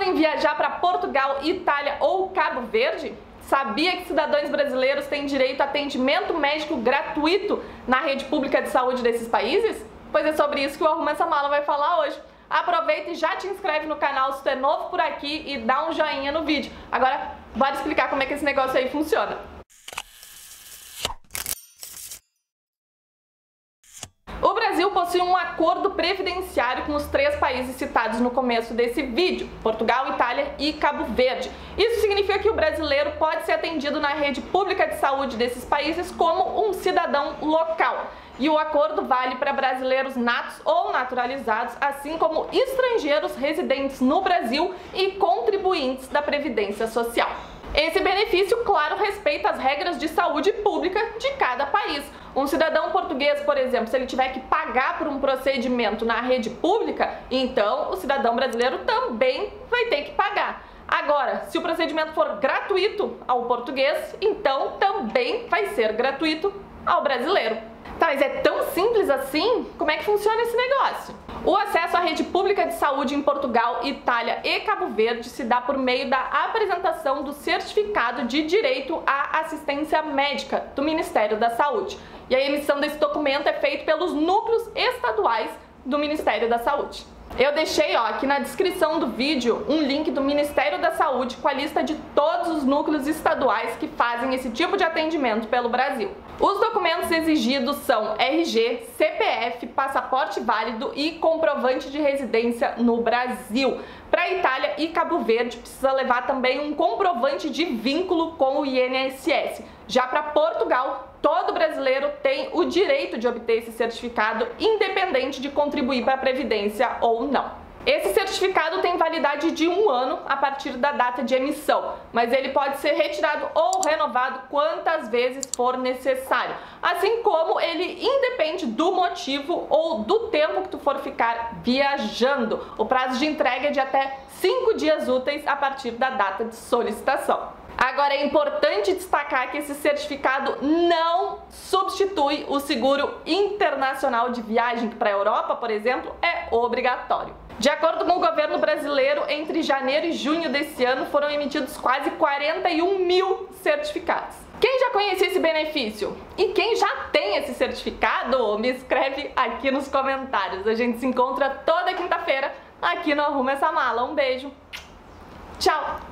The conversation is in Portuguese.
em viajar para Portugal, Itália ou Cabo Verde? Sabia que cidadãos brasileiros têm direito a atendimento médico gratuito na rede pública de saúde desses países? Pois é sobre isso que o Arruma Essa Mala vai falar hoje. Aproveita e já te inscreve no canal se tu é novo por aqui e dá um joinha no vídeo. Agora, bora explicar como é que esse negócio aí funciona. O Brasil possui um acordo previdenciário com os 3 países citados no começo desse vídeo, Portugal, Itália e Cabo Verde. Isso significa que o brasileiro pode ser atendido na rede pública de saúde desses países como um cidadão local. E o acordo vale para brasileiros natos ou naturalizados, assim como estrangeiros residentes no Brasil e contribuintes da Previdência Social. Esse benefício, claro, respeita as regras de saúde pública de cada país. Um cidadão português, por exemplo, se ele tiver que pagar por um procedimento na rede pública, então o cidadão brasileiro também vai ter que pagar. Agora, se o procedimento for gratuito ao português, então também vai ser gratuito ao brasileiro. Tá, mas é tão simples assim? Como é que funciona esse negócio? O acesso à rede pública de saúde em Portugal, Itália e Cabo Verde se dá por meio da apresentação do certificado de direito à assistência médica do Ministério da Saúde. E a emissão desse documento é feita pelos núcleos estaduais do Ministério da Saúde. Eu deixei aqui na descrição do vídeo um link do Ministério da Saúde com a lista de todos os núcleos estaduais que fazem esse tipo de atendimento pelo Brasil. Os documentos exigidos são RG, CPF, passaporte válido e comprovante de residência no Brasil. Para Itália e Cabo Verde precisa levar também um comprovante de vínculo com o INSS. Já para Portugal, todo brasileiro tem o direito de obter esse certificado, independente de contribuir para a Previdência ou não. Esse certificado tem validade de 1 ano a partir da data de emissão, mas ele pode ser retirado ou renovado quantas vezes for necessário, assim como ele independe do motivo ou do tempo que tu for ficar viajando. O prazo de entrega é de até 5 dias úteis a partir da data de solicitação. Agora é importante destacar que esse certificado não substitui o seguro internacional de viagem, que para a Europa, por exemplo, é obrigatório. De acordo com o governo brasileiro, entre janeiro e junho desse ano foram emitidos quase 41 mil certificados. Quem já conhecia esse benefício? E quem já tem esse certificado? Me escreve aqui nos comentários. A gente se encontra toda quinta-feira aqui no Arruma Essa Mala. Um beijo. Tchau!